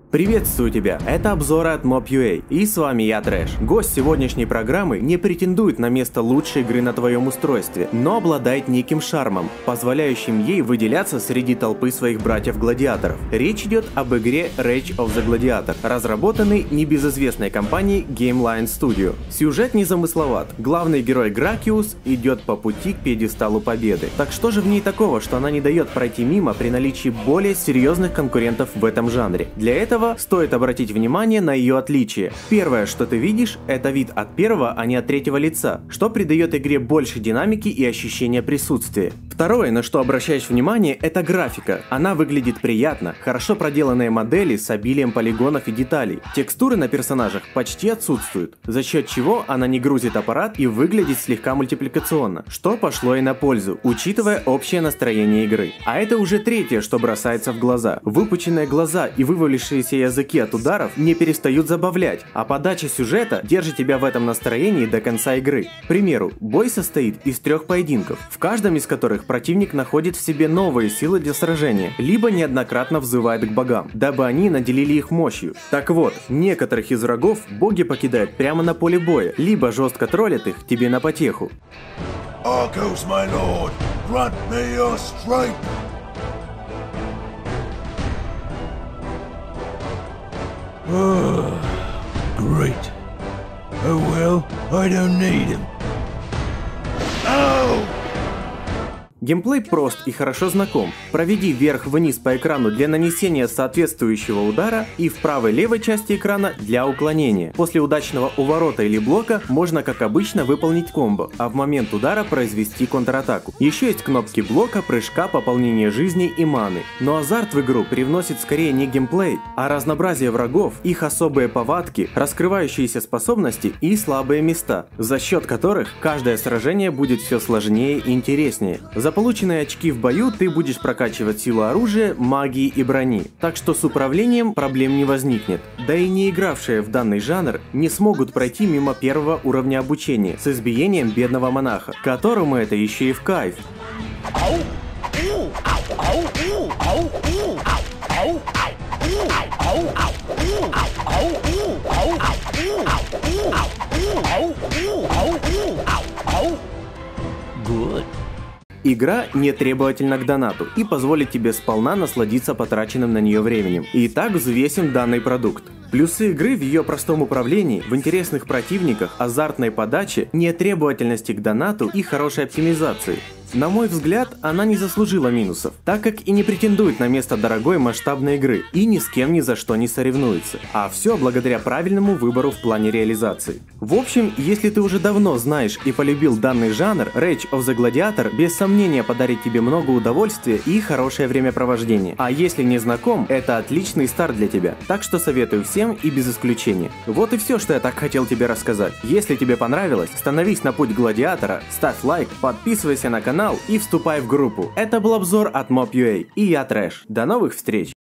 Приветствую тебя, это обзоры от Mob.ua, и с вами я, Трэш. Гость сегодняшней программы не претендует на место лучшей игры на твоем устройстве, но обладает неким шармом, позволяющим ей выделяться среди толпы своих братьев-гладиаторов. Речь идет об игре Rage of the Gladiator, разработанной небезызвестной компанией Gameline Studio. Сюжет незамысловат, главный герой Гракиус идет по пути к пьедесталу победы. Так что же в ней такого, что она не дает пройти мимо при наличии более серьезных конкурентов в этом жанре? Для этого стоит обратить внимание на ее отличия. Первое, что ты видишь, это вид от первого, а не от третьего лица, что придает игре больше динамики и ощущения присутствия. Второе, на что обращаешь внимание, это графика. Она выглядит приятно, хорошо проделанные модели с обилием полигонов и деталей. Текстуры на персонажах почти отсутствуют, за счет чего она не грузит аппарат и выглядит слегка мультипликационно, что пошло и на пользу, учитывая общее настроение игры. А это уже третье, что бросается в глаза. Выпученные глаза и вывалившиеся языки от ударов не перестают забавлять, а подача сюжета держит тебя в этом настроении до конца игры. К примеру, бой состоит из 3 поединков, в каждом из которых противник находит в себе новые силы для сражения, либо неоднократно взывает к богам, дабы они наделили их мощью. Так вот, некоторых из врагов боги покидают прямо на поле боя, либо жестко троллят их тебе на потеху. Arcos, my lord, grant me your strength. Great. Oh well, I don't need him. Oh! Геймплей прост и хорошо знаком. Проведи вверх-вниз по экрану для нанесения соответствующего удара и в правой-левой части экрана для уклонения. После удачного уворота или блока можно, как обычно, выполнить комбо, а в момент удара произвести контратаку. Еще есть кнопки блока, прыжка, пополнения жизни и маны. Но азарт в игру привносит скорее не геймплей, а разнообразие врагов, их особые повадки, раскрывающиеся способности и слабые места, за счет которых каждое сражение будет все сложнее и интереснее. За полученные очки в бою ты будешь прокачивать силу оружия, магии и брони, так что с управлением проблем не возникнет. Да и не игравшие в данный жанр не смогут пройти мимо первого уровня обучения с избиением бедного монаха, которому это еще и в кайф. Игра не требовательна к донату и позволит тебе сполна насладиться потраченным на нее временем. Итак, взвесим данный продукт. Плюсы игры в ее простом управлении, в интересных противниках, азартной подаче, нетребовательности к донату и хорошей оптимизации. На мой взгляд, она не заслужила минусов, так как и не претендует на место дорогой масштабной игры и ни с кем ни за что не соревнуется. А все благодаря правильному выбору в плане реализации. В общем, если ты уже давно знаешь и полюбил данный жанр, Rage of the Gladiator без сомнения подарит тебе много удовольствия и хорошее времяпровождение. А если не знаком, это отличный старт для тебя. Так что советую всем и без исключения. Вот и все, что я так хотел тебе рассказать. Если тебе понравилось, становись на путь гладиатора, ставь лайк, подписывайся на канал и вступай в группу. Это был обзор от Mob.ua, и я Трэш. До новых встреч!